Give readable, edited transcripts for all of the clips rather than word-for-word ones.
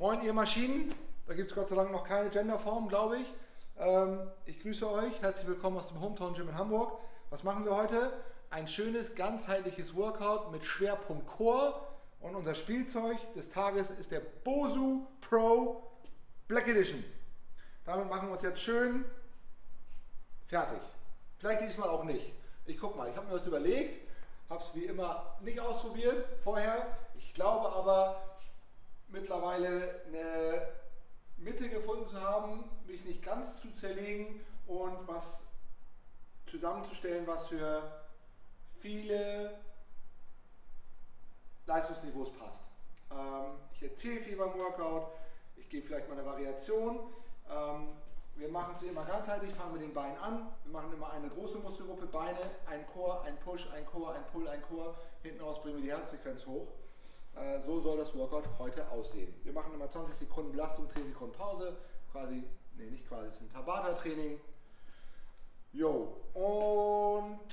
Moin ihr Maschinen, da gibt es Gott sei Dank noch keine Genderform, glaube ich. Ich grüße euch, herzlich willkommen aus dem Hometown Gym in Hamburg. Was machen wir heute? Ein schönes, ganzheitliches Workout mit Schwerpunkt Core. Und unser Spielzeug des Tages ist der Bosu Pro Black Edition. Damit machen wir uns jetzt schön fertig. Vielleicht diesmal auch nicht. Ich guck mal, ich habe mir was überlegt, habe es wie immer nicht ausprobiert vorher. Ich glaube aber mittlerweile eine Mitte gefunden zu haben, mich nicht ganz zu zerlegen und was zusammenzustellen, was für viele Leistungsniveaus passt. Ich erzähle viel beim Workout, ich gebe vielleicht mal eine Variation. Wir machen es immer ganzheitlich, fangen mit den Beinen an. Wir machen immer eine große Muskelgruppe, Beine, ein Core, ein Push, ein Core, ein Pull, ein Core. Hinten raus bringen wir die Herzfrequenz hoch. So soll das Workout heute aussehen. Wir machen immer 20 Sekunden Belastung, 10 Sekunden Pause. Quasi, nee, nicht quasi, es ist ein Tabata-Training. Jo, und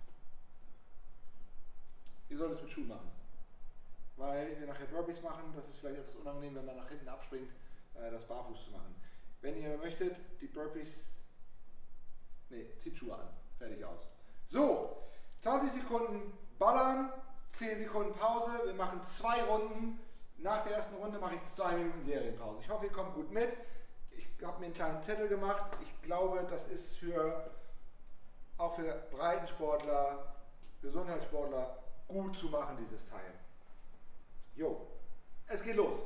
ihr sollt es mit Schuhen machen. Weil wir nachher Burpees machen, das ist vielleicht etwas unangenehm, wenn man nach hinten abspringt, das barfuß zu machen. Wenn ihr möchtet, die Burpees, zieht Schuhe an, fertig aus. So, 20 Sekunden ballern, 10 Sekunden Pause, wir machen 2 Runden. Nach der ersten Runde mache ich 2 Minuten Serienpause. Ich hoffe, ihr kommt gut mit. Ich habe mir einen kleinen Zettel gemacht. Ich glaube, das ist auch für Breitensportler, Gesundheitssportler gut zu machen, dieses Teil. Jo, es geht los.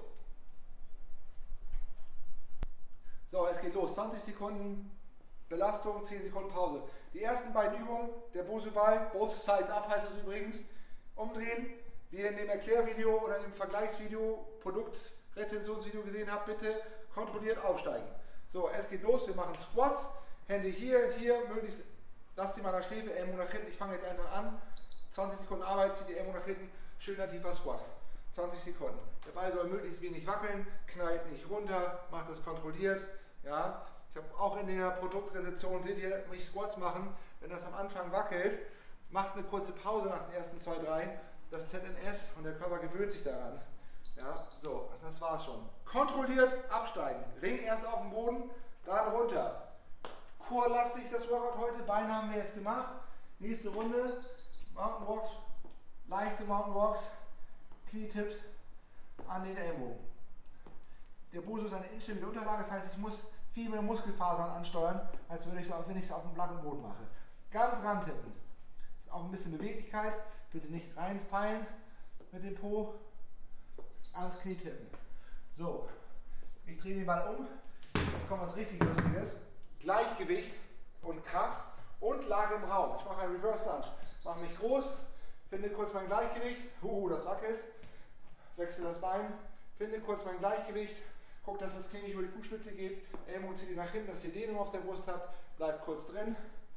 So, es geht los. 20 Sekunden Belastung, 10 Sekunden Pause. Die ersten beiden Übungen, der Bosu Ball, both sides up heißt das übrigens, umdrehen. Wie ihr in dem Erklärvideo oder im Vergleichsvideo, Produktrezensionsvideo gesehen habt, bitte kontrolliert aufsteigen. So, es geht los. Wir machen Squats. Hände hier, möglichst, lasst sie mal nach Schläfe, Ellbogen nach hinten. Ich fange jetzt einfach an. 20 Sekunden Arbeit, zieht die Ellbogen nach hinten. Schöner tiefer Squat. 20 Sekunden. Der Ball soll möglichst wenig wackeln, knallt nicht runter, macht das kontrolliert. Ja, ich habe auch in der Produktrezension, seht ihr mich Squats machen, wenn das am Anfang wackelt, macht eine kurze Pause nach den ersten 2, 3, das ZNS und der Körper gewöhnt sich daran. Ja, so, das war's schon. Kontrolliert absteigen. Ring erst auf den Boden, dann runter. Core-lastig das Workout heute, Beine haben wir jetzt gemacht. Nächste Runde, Mountain Walks, leichte Mountain Walks, Knie tippt an den Ellbogen. Der Bosu ist eine instabile Unterlage, das heißt, ich muss viel mehr Muskelfasern ansteuern, als wenn ich es auf dem flachen Boden mache. Ganz rantippen. Ist auch ein bisschen Beweglichkeit. Bitte nicht reinfallen mit dem Po. Ans Knie tippen. So, ich drehe den Ball um. Jetzt kommt was richtig Lustiges. Gleichgewicht und Kraft und Lage im Raum. Ich mache einen Reverse Lunge. Mache mich groß, finde kurz mein Gleichgewicht. Das wackelt. Wechsle das Bein, finde kurz mein Gleichgewicht. Guck, dass das Knie nicht über die Fußspitze geht. Ellbogen zieht nach hinten, dass ihr Dehnung auf der Brust habt. Bleibt kurz drin.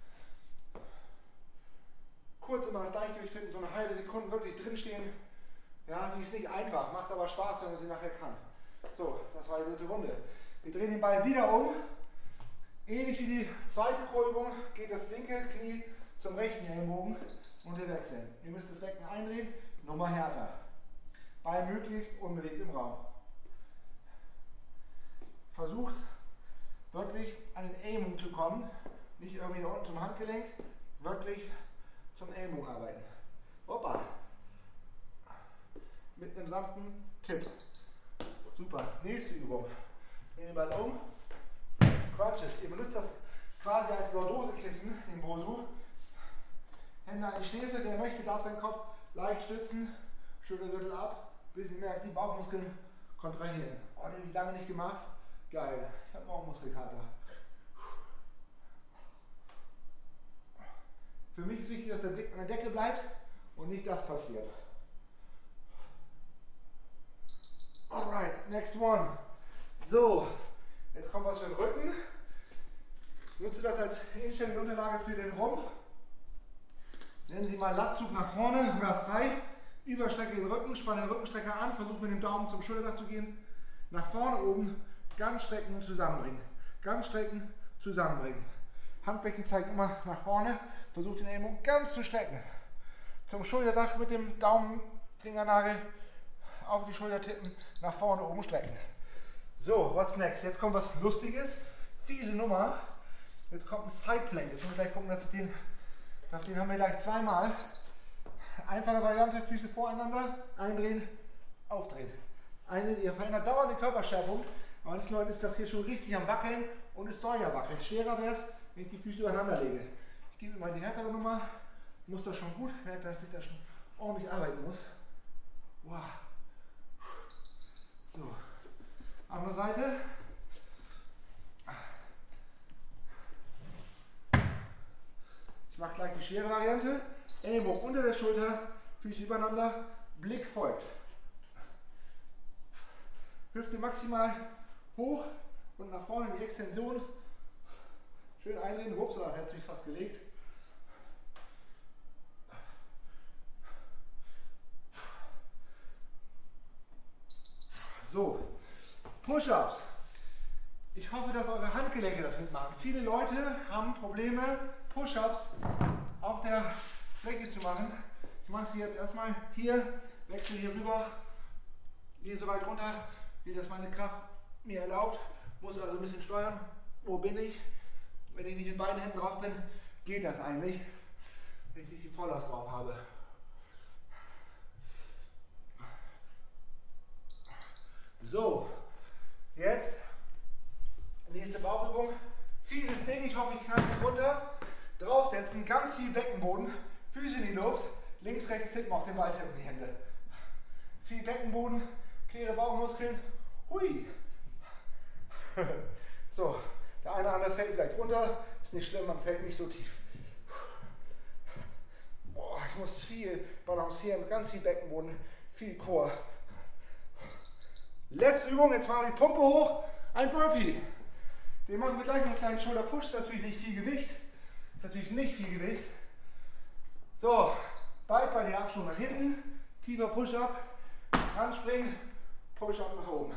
Kurz immer das Gleichgewicht finden, so eine halbe Sekunde wirklich drin stehen. Ja, die ist nicht einfach, macht aber Spaß, wenn man sie nachher kann. So, das war die dritte Runde. Wir drehen den Ball wieder um. Ähnlich wie die zweite Core-Übung geht das linke Knie zum rechten Ellbogen und wir wechseln. Ihr müsst das Becken eindrehen, nochmal härter. Ball möglichst unbewegt im Raum. Versucht wirklich an den Ellbogen zu kommen, nicht irgendwie da unten zum Handgelenk, wirklich zum Ellbogen arbeiten. Hoppa! Mit einem sanften Tipp. Super. Nächste Übung. Drehen den Ball um. Crunches. Ihr benutzt das quasi als Lordosekissen, den Bosu. Hände an die Schläfe. Wer möchte, darf seinen Kopf leicht stützen. Schultergürtel ab. Bis ihr merkt, die Bauchmuskeln kontrahieren. Oh, den habe ich lange nicht gemacht. Geil. Ich habe morgen Muskelkater. Für mich ist wichtig, dass der Blick an der Decke bleibt und nicht das passiert. Alright, next one. So, jetzt kommt was für den Rücken. Ich nutze das als instabile Unterlage für den Rumpf. Nennen Sie mal Latzug nach vorne oder frei. Überstrecke den Rücken, spanne den Rückenstrecker an, versuche mit dem Daumen zum Schulterdach zu gehen. Nach vorne oben, ganz strecken und zusammenbringen. Ganz strecken, zusammenbringen. Handflächen zeigen immer nach vorne. Versucht den Ellbogen ganz zu strecken. Zum Schulterdach mit dem Daumenfingernagel auf die Schulter tippen, nach vorne oben strecken. So, what's next? Jetzt kommt was Lustiges. Fiese Nummer. Jetzt kommt ein Sideplank. Jetzt müssen wir gleich gucken, dass ich auf den haben wir gleich zweimal. Einfache Variante, Füße voreinander, eindrehen, aufdrehen. Ihr verändert dauernd die Körperschwerpunkt. Aber manchen Leuten ist das hier schon richtig am Wackeln und es soll ja wackeln. Schwerer wäre es, wenn ich die Füße übereinander lege. Ich gebe mal die härtere Nummer. Muss das schon gut, merkt, dass ich da schon ordentlich arbeiten muss. Wow. So, andere Seite. Ich mache gleich die schwere Variante. Ellbogen unter der Schulter, Füße übereinander, Blick folgt. Hüfte maximal hoch und nach vorne in die Extension. Schön einlehnen. Ups, da hat sich fast gelegt. So, Push-Ups. Ich hoffe, dass eure Handgelenke das mitmachen. Viele Leute haben Probleme, Push-Ups auf der Fläche zu machen. Ich mache sie jetzt erstmal hier, wechsle hier rüber, gehe so weit runter, wie das meine Kraft mir erlaubt. Muss also ein bisschen steuern. Wo bin ich? Wenn ich nicht mit beiden Händen drauf bin, geht das eigentlich, wenn ich nicht die Volllast drauf habe. So, jetzt nächste Bauchübung. Fieses Ding, ich hoffe, ich kann mich runter. Draufsetzen, ganz viel Beckenboden, Füße in die Luft, links, rechts tippen auf den Ball, tippen die Hände. Viel Beckenboden, quere Bauchmuskeln. Hui! So, der eine oder andere fällt vielleicht runter, ist nicht schlimm, man fällt nicht so tief. Oh, ich muss viel balancieren, ganz viel Beckenboden, viel Core. Letzte Übung, jetzt machen wir die Pumpe hoch, ein Burpee. Den machen wir gleich mit einem kleinen Shoulder-Push, ist natürlich nicht viel Gewicht. Ist natürlich nicht viel Gewicht. So, Beid bei der Abschwung nach hinten, tiefer Push-Up, anspringen, Push-Up nach oben.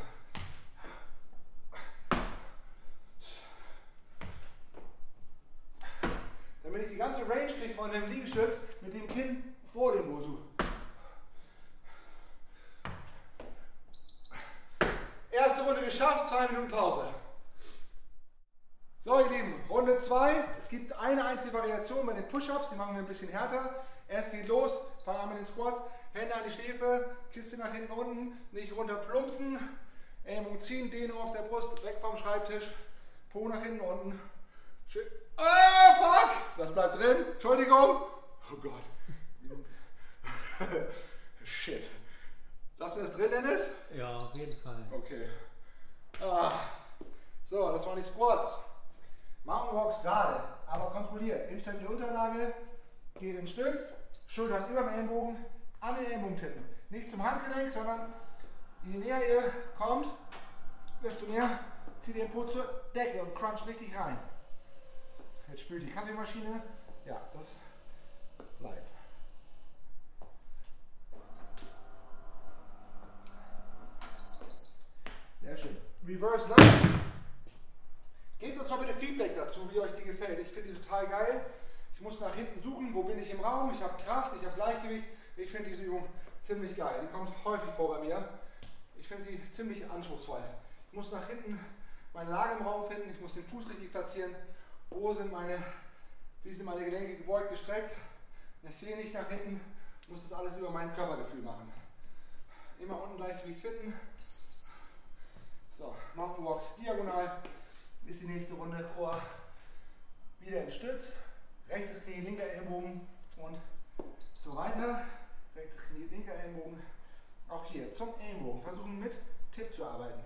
Damit ich die ganze Range kriege von dem Liegestütz mit dem Kinn vor dem Bosu. Erste Runde geschafft, 2 Minuten Pause. So ihr Lieben, Runde 2. Es gibt eine einzige Variation bei den Push-Ups, die machen wir ein bisschen härter. Es geht los, fangen an mit den Squats, Hände an die Schläfe, Kiste nach hinten unten, nicht runter plumpsen, Ellbogen ziehen, Dehnung auf der Brust, weg vom Schreibtisch, Po nach hinten unten. Schön. Fuck! Das bleibt drin, Entschuldigung. Oh Gott. Shit. Lassen wir das drin, Dennis? Ja, auf jeden Fall. Okay. So, das waren die Squats. Mountain Walks gerade, aber kontrolliert. Instabile Unterlage, geht in den Stütz, Schultern über dem Ellenbogen, an den Ellenbogen tippen. Nicht zum Handgelenk, sondern je näher ihr kommt, desto mehr zieht ihr den Po zur Decke und cruncht richtig rein. Jetzt spült die Kaffeemaschine. Ja, das bleibt. Sehr schön. Reverse Lunge. Gebt uns mal bitte Feedback dazu, wie euch die gefällt. Ich finde die total geil. Ich muss nach hinten suchen, wo bin ich im Raum. Ich habe Kraft, ich habe Gleichgewicht. Ich finde diese Übung ziemlich geil. Die kommt häufig vor bei mir. Ich finde sie ziemlich anspruchsvoll. Ich muss nach hinten meine Lage im Raum finden. Ich muss den Fuß richtig platzieren. Wie sind meine Gelenke gebeugt, gestreckt. Ich sehe nicht nach hinten. Ich muss das alles über mein Körpergefühl machen. Immer unten Gleichgewicht finden. So, Mountain Walks diagonal ist die nächste Runde. Core wieder in Stütz. Rechtes Knie, linker Ellbogen und so weiter. Rechtes Knie, linker Ellbogen. Auch hier zum Ellenbogen. Versuchen mit Tipp zu arbeiten.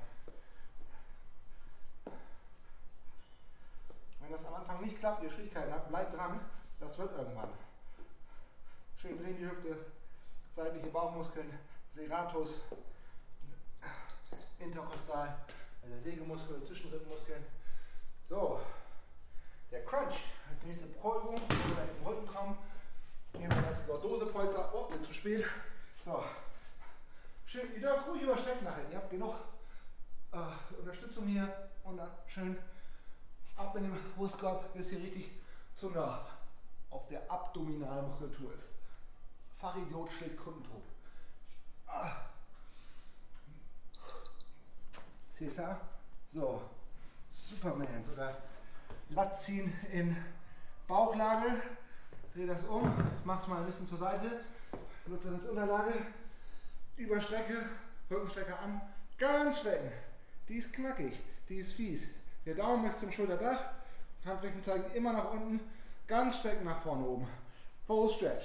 Wenn das am Anfang nicht klappt, ihr Schwierigkeiten habt, bleibt dran. Das wird irgendwann. Schön drehen die Hüfte, seitliche Bauchmuskeln, Serratus, Interkostal, also Sägemuskel, Zwischenrippenmuskeln. So, der Crunch als nächste Pro-Übung, oder als Rückentraum. Nehmen wir jetzt Lordose-Polster. Oh, wird zu spät. So, schön, ihr dürft ruhig überstrecken nachher. Ihr habt genug Unterstützung hier und dann schön ab mit dem Brustkorb, bis hier richtig Zunge auf der Abdominalmuskulatur ist. Fachidiot schlägt Kundentod. Siehst du? So, Superman oder Latt ziehen in Bauchlage. Dreh das um, mach's mal ein bisschen zur Seite, nutze das Unterlage, Überstrecke, Rückenstrecke an, ganz strecken. Die ist knackig, die ist fies. Der Daumen möchte zum Schulterdach, Handflächen zeigen immer nach unten, ganz strecken nach vorne oben. Full stretch.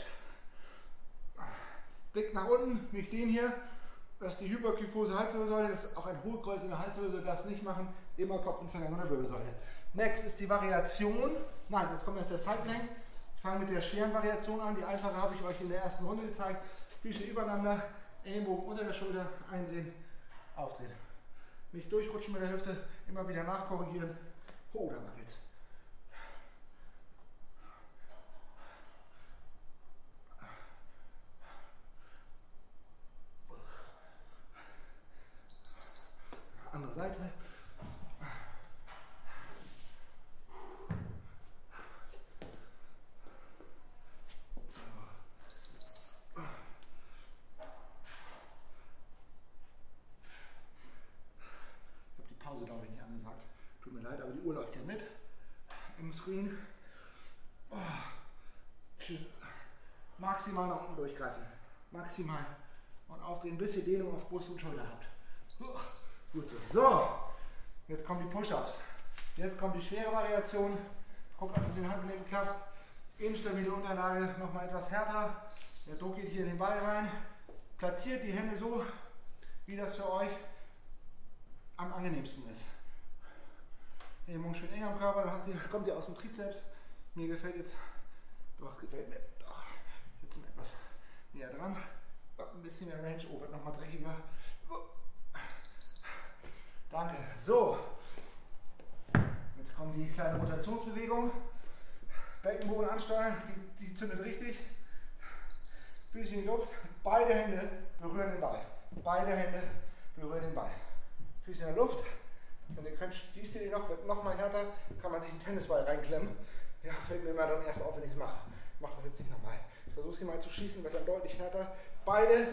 Blick nach unten, nicht den hier, das ist die Hyperkyphose Halswirbelsäule, das ist auch ein Hohlkreuz in der Halswirbelsäule, das nicht machen, immer Kopf und Finger in der Wirbelsäule. Next ist die Variation, nein, jetzt kommt erst der Sideplank. Ich fange mit der schweren Variation an, die einfache habe ich euch in der ersten Runde gezeigt. Füße übereinander, Ellenbogen unter der Schulter, eindrehen, aufdrehen. Nicht durchrutschen mit der Hüfte, immer wieder nachkorrigieren. Oh, da wackelt's. Andere Seite. Pause, glaube ich, nicht angesagt. Tut mir leid, aber die Uhr läuft ja mit im Screen. Oh. Maximal nach unten durchgreifen. Maximal. Und aufdrehen, bis ihr Dehnung auf Brust und Schulter habt. Oh. Gut so. So, jetzt kommen die Push-Ups. Jetzt kommt die schwere Variation. Guckt, ob das in den Handgelenken klappt. Instabile Unterlage, nochmal etwas härter. Der Druck geht hier in den Ball rein. Platziert die Hände so, wie das für euch am angenehmsten ist. Hemmung schön eng am Körper, da kommt ihr aus dem Trizeps. Mir gefällt jetzt, doch, es gefällt mir, doch, jetzt sind wir etwas näher dran. Ein bisschen mehr Range, oh, wird nochmal dreckiger. Danke. So, jetzt kommt die kleine Rotationsbewegung. Beckenboden ansteuern, die zündet richtig. Füße in die Luft, beide Hände berühren den Ball. Beide Hände berühren den Ball. Füße in der Luft. Wenn ihr könnt, schließt ihr die noch, wird noch mal härter, kann man sich einen Tennisball reinklemmen. Ja, fällt mir immer dann erst auf, wenn ich es mache. Ich mache das jetzt nicht nochmal. Ich versuche sie mal zu schießen, wird dann deutlich härter. Beide,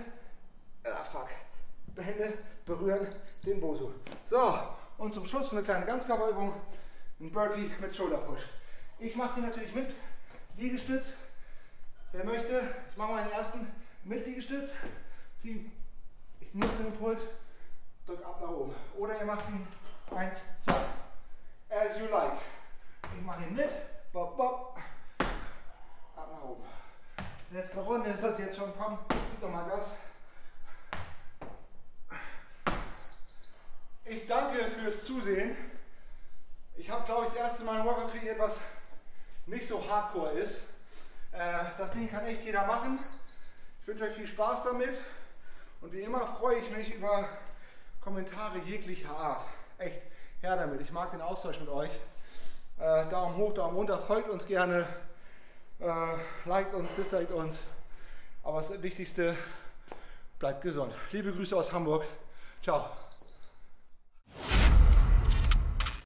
Hände berühren den Bosu. So, und zum Schluss eine kleine Ganzkörperübung, ein Burpee mit Shoulder Push. Ich mache die natürlich mit Liegestütz. Wer möchte, ich mache meinen ersten mit Liegestütz. Ich nutze den Impuls. Drück ab nach oben. Oder ihr macht ihn 1, 2. As you like. Ich mache ihn mit. Bob, bob. Ab nach oben. Letzte Runde ist das jetzt schon. Komm, gib doch mal Gas. Ich danke fürs Zusehen. Ich habe, glaube ich, das erste Mal ein Workout kreiert, was nicht so hardcore ist. Das Ding kann echt jeder machen. Ich wünsche euch viel Spaß damit. Und wie immer freue ich mich über Kommentare jeglicher Art. Echt, her damit. Ich mag den Austausch mit euch. Daumen hoch, Daumen runter. Folgt uns gerne. Liked uns, disliked uns. Aber das Wichtigste, bleibt gesund. Liebe Grüße aus Hamburg. Ciao.